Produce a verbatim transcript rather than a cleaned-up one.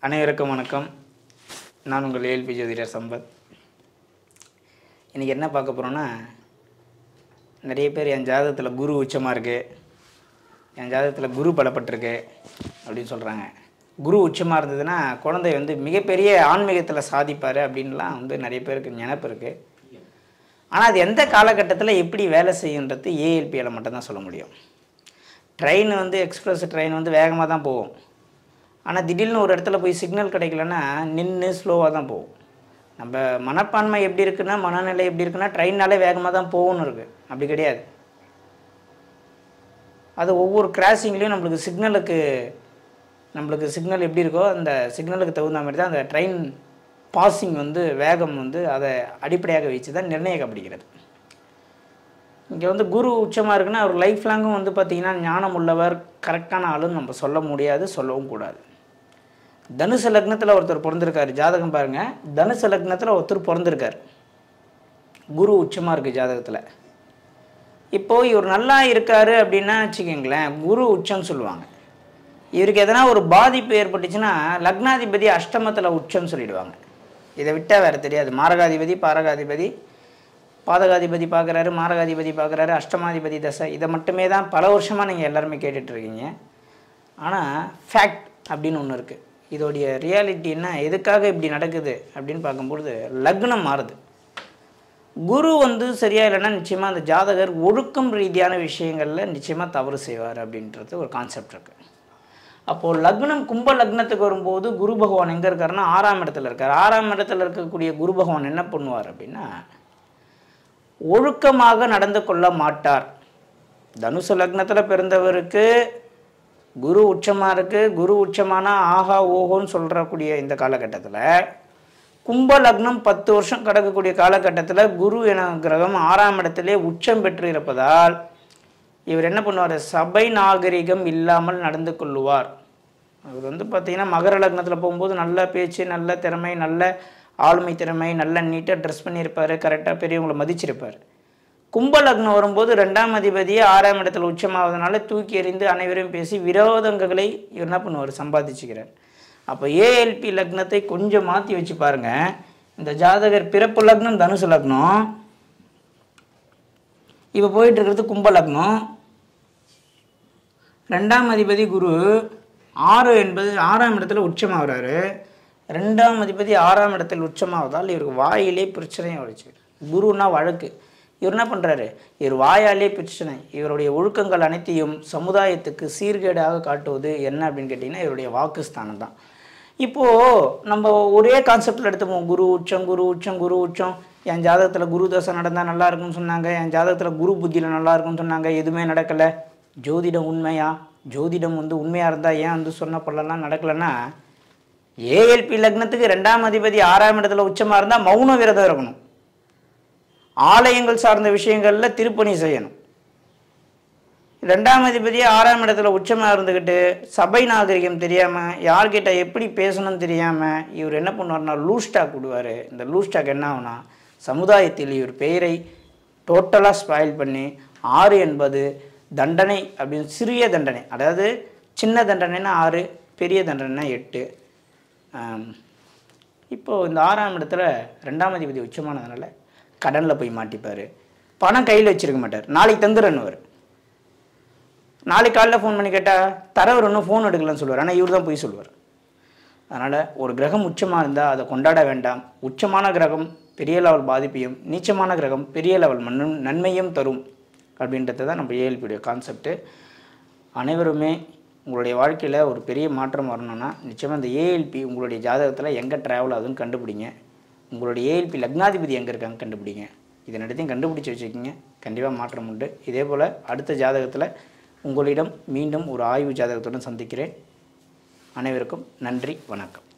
அனைவருக்கும் வணக்கம். நான் உங்கள் ஏஎல்பி ஜோதிடர் சம்பத். இன்றைக்கி என்ன பார்க்க போகிறோன்னா, நிறைய பேர் என் ஜாதகத்தில் குரு உச்சமாக இருக்குது, என் ஜாதகத்தில் குரு பலப்பட்டிருக்கு அப்படின்னு சொல்கிறாங்க. குரு உச்சமாக இருந்ததுன்னா குழந்தை வந்து மிகப்பெரிய ஆன்மீகத்தில் சாதிப்பார் அப்படின்லாம் வந்து நிறைய பேருக்கு நினைப்பு இருக்குது. ஆனால் அது எந்த காலகட்டத்தில் எப்படி வேலை செய்யுன்றது ஏஎல்பியில் மட்டும்தான் சொல்ல முடியும். ட்ரெயின் வந்து எக்ஸ்பிரஸ் ட்ரெயின் வந்து வேகமாக தான் போகும். ஆனால் திடீர்னு ஒரு இடத்துல போய் சிக்னல் கிடைக்கலன்னா நின்று ஸ்லோவாக தான் போகும். நம்ம மனப்பான்மை எப்படி இருக்குன்னா, மனநிலை எப்படி இருக்குன்னா, ட்ரெயின்னாலே வேகமாக தான் போகணும்னு இருக்குது. அப்படி கிடையாது. அது ஒவ்வொரு கிராசிங்லேயும் நம்மளுக்கு சிக்னலுக்கு நம்மளுக்கு சிக்னல் எப்படி இருக்கோ அந்த சிக்னலுக்கு தகுந்த மாதிரி தான் அந்த ட்ரெயின் பாசிங் வந்து வேகம் வந்து அதை அடிப்படையாக வச்சு தான் நிர்ணயிக்கப்படுகிறது. இங்கே வந்து குரு உச்சமாக இருக்குன்னா அவர் லைஃப் லாங்கும் வந்து பார்த்திங்கன்னா ஞானம் உள்ளவர், கரெக்டான ஆளுன்னு நம்ம சொல்ல முடியாது, சொல்லவும் கூடாது. தனுசு லக்னத்தில் ஒருத்தர் பிறந்திருக்காரு, ஜாதகம் பாருங்கள். தனுசு லக்னத்தில் ஒருத்தர் பிறந்திருக்கார், குரு உச்சமாக இருக்குது ஜாதகத்தில். இப்போது இவர் நல்லா இருக்கார் அப்படின்னா வச்சுக்கோங்களேன், குரு உச்சம்னு சொல்லுவாங்க. இவருக்கு எதனா ஒரு பாதிப்பு ஏற்பட்டுச்சுன்னா லக்னாதிபதி அஷ்டமத்தில் உச்சம்னு சொல்லிடுவாங்க. இதை விட்டால் வேறு தெரியாது. மாரகாதிபதி, பாரகாதிபதி, பாதகாதிபதி பார்க்குறாரு, மாரகாதிபதி பார்க்குறாரு, அஷ்டமாதிபதி தசை, இதை மட்டுமே தான் பல வருஷமாக நீங்கள் எல்லாருமே கேட்டுட்ருக்கீங்க. ஆனால் ஃபேக்ட் அப்படின்னு ஒன்று இருக்குது. இதோடைய ரியாலிட்டி என்ன, எதுக்காக இப்படி நடக்குது அப்படின்னு பார்க்கும்பொழுது லக்னம் மாறுது. குரு வந்து சரியா இல்லைன்னா நிச்சயமாக அந்த ஜாதகர் ஒழுக்கம் ரீதியான விஷயங்களில் நிச்சயமாக தவறு செய்வார் அப்படின்றது ஒரு கான்செப்ட் இருக்குது. அப்போது லக்னம் கும்ப லக்னத்துக்கு வரும்போது குரு பகவான் எங்கே இருக்காருன்னா ஆறாம் இடத்துல இருக்கார். ஆறாம் இடத்துல இருக்கக்கூடிய குரு பகவான் என்ன பண்ணுவார் அப்படின்னா ஒழுக்கமாக நடந்து கொள்ள மாட்டார். தனுசு லக்னத்தில் பிறந்தவருக்கு குரு உச்சமாக இருக்குது. குரு உச்சமானா ஆஹா ஓஹோன்னு சொல்கிறக்கூடிய இந்த காலகட்டத்தில், கும்ப லக்னம் பத்து வருஷம் கடக்கக்கூடிய காலகட்டத்தில் குரு என கிரகம் ஆறாம் இடத்திலே உச்சம் பெற்று இருப்பதால் இவர் என்ன பண்ணுவார், சபை நாகரிகம் இல்லாமல் நடந்து கொள்ளுவார். அவர் வந்து பார்த்திங்கன்னா மகர லக்னத்தில் போகும்போது நல்ல பேச்சு, நல்ல திறமை, நல்ல ஆளுமை திறமை, நல்ல நீட்டாக ட்ரெஸ் பண்ணியிருப்பார், கரெக்டாக பெரியவங்களை மதிச்சிருப்பார். கும்ப லக்னம் வரும்போது ரெண்டாம் அதிபதியே ஆறாம் இடத்துல உச்சமாவதனால தூக்கி எறிந்து அனைவரையும் பேசி விரோதங்களை இவர் என்ன பண்ணுவார், சம்பாதிச்சுக்கிறார். அப்போ ஏஎல்பி லக்னத்தை கொஞ்சம் மாற்றி வச்சு பாருங்கள். இந்த ஜாதகர் பிறப்பு லக்னம் தனுசு லக்னம், இப்போ போயிட்டு இருக்கிறது கும்ப லக்னம். ரெண்டாம் அதிபதி குரு ஆறு என்பது ஆறாம் இடத்துல உச்சமாகிறாரு. ரெண்டாம் அதிபதி ஆறாம் இடத்தில் உச்சமாவதால் இவருக்கு வாயிலே பிரச்சனையாக வச்சு, குருன்னா வழக்கு. இவர் என்ன பண்ணுறாரு, இவர் வாயாலே பிரச்சனை. இவருடைய ஒழுக்கங்கள் அனைத்தையும் சமுதாயத்துக்கு சீர்கேடாக காட்டுவது என்ன அப்படின்னு கேட்டிங்கன்னா இவருடைய வாக்குஸ்தானம் தான். இப்போது நம்ம ஒரே கான்செப்டில் எடுத்துப்போம், குரு உச்சம் குரு உச்சம் குரு உச்சம். என் ஜாதகத்தில் குரு தசை நடந்தால் நல்லா இருக்குன்னு சொன்னாங்க, என் ஜாதகத்தில் குரு புத்தியில் நல்லா இருக்குன்னு சொன்னாங்க, எதுவுமே நடக்கலை. ஜோதிடம் உண்மையா? ஜோதிடம் வந்து உண்மையாக இருந்தால் ஏன் வந்து சொன்ன பல்லெல்லாம் நடக்கலைன்னா, ஏஎல்பி லக்னத்துக்கு ரெண்டாம் அதிபதி ஆறாம் இடத்துல உச்சமாக இருந்தால் மௌன விரதம் இருக்கணும், ஆலயங்கள் சார்ந்த விஷயங்களில் திருப்பணி செய்யணும். ரெண்டாம் அதிபதியே ஆறாம் இடத்துல உச்சமாக இருந்துக்கிட்டு சபை நாகரிகம் தெரியாமல், யார்கிட்ட எப்படி பேசணும்னு தெரியாமல் இவர் என்ன பண்ணுவார்னா லூஸ் ஸ்டாக் விடுவார். இந்த லூஸ் ஸ்டாக் என்ன ஆகுனா சமுதாயத்தில் இவர் பெயரை டோட்டலாக ஸ்பாயில் பண்ணி, ஆறு என்பது தண்டனை அப்படின்னு, சிறிய தண்டனை, அதாவது சின்ன தண்டனைனா ஆறு, பெரிய தண்டனைனா எட்டு. இப்போது இந்த ஆறாம் இடத்துல ரெண்டாம் அதிபதி உச்சமானதுனால கடனில் போய் மாட்டிப்பார். பணம் கையில் வச்சுருக்க மாட்டார். நாளைக்கு தந்துடுறேன்னு, நாளைக்கு காலையில் ஃபோன் பண்ணி கேட்டால் தரவர் இன்னும் ஃபோன் எடுக்கலன்னு சொல்லுவார். ஆனால் இவர் தான் போய் சொல்லுவார். அதனால் ஒரு கிரகம் உச்சமாக இருந்தால் அதை கொண்டாட வேண்டாம். உச்சமான கிரகம் பெரிய லெவல் பாதிப்பையும், நீச்சமான கிரகம் பெரிய லெவல் மண்ணும் நன்மையும் தரும் அப்படின்றது தான் நம்ம ஏஎல்பியுடைய கான்செப்ட்டு. அனைவருமே உங்களுடைய வாழ்க்கையில் ஒரு பெரிய மாற்றம் வரணும்னா நிச்சயமாக இந்த ஏஎல்பி உங்களுடைய ஜாதகத்தில் எங்கே ட்ராவல் ஆகுதுன்னு கண்டுபிடிங்க. உங்களுடைய ஏஎல்பி லக்னாதிபதி எங்கே இருக்காங்க கண்டுபிடிங்க. இதை நடத்தையும் கண்டுபிடிச்சி வச்சுக்கிங்க, கண்டிப்பாக மாற்றம் உண்டு. இதே போல் அடுத்த ஜாதகத்தில் உங்களிடம் மீண்டும் ஒரு ஆய்வு ஜாதகத்துடன் சந்திக்கிறேன். அனைவருக்கும் நன்றி, வணக்கம்.